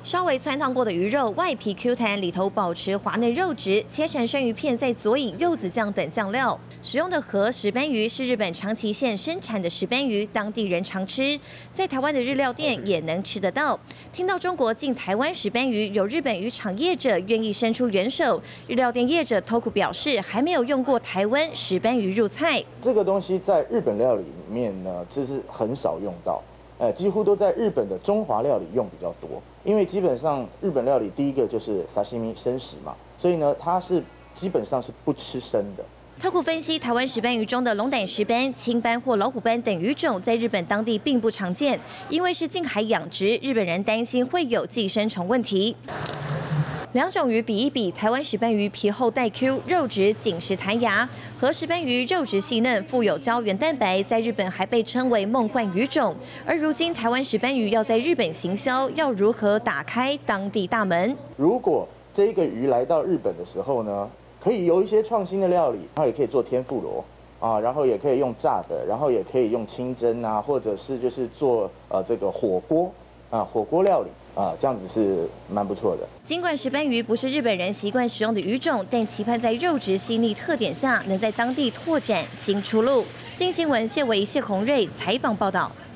稍微汆烫过的鱼肉，外皮 Q 弹，里头保持滑嫩肉质，切成生鱼片，再佐以柚子酱等酱料。使用的河石斑鱼是日本长崎县生产的石斑鱼，当地人常吃，在台湾的日料店也能吃得到。听到中国进台湾石斑鱼，有日本渔场业者愿意伸出援手。日料店业者 Toku 表示，还没有用过台湾石斑鱼入菜。 这个东西在日本料理里面呢，就是很少用到。几乎都在日本的中华料理用比较多，因为基本上日本料理第一个就是沙西米生食嘛，所以呢，它是基本上是不吃生的。 特库分析，台湾石斑鱼中的龙胆石斑、青斑或老虎斑等鱼种，在日本当地并不常见，因为是近海养殖，日本人担心会有寄生虫问题。两种鱼比一比，台湾石斑鱼皮厚带 Q， 肉质紧实弹牙；和石斑鱼肉质细嫩，富有胶原蛋白，在日本还被称为梦幻鱼种。而如今台湾石斑鱼要在日本行销，要如何打开当地大门？ 如果这个鱼来到日本的时候呢，可以有一些创新的料理，然后也可以做天妇罗啊，然后也可以用炸的，然后也可以用清蒸啊，或者是就是做这个火锅啊，火锅料理。这样子是蛮不错的。 尽管石斑鱼不是日本人习惯使用的鱼种，但期盼在肉质细腻特点下，能在当地拓展新出路。镜新闻谢维、谢宏瑞采访报道。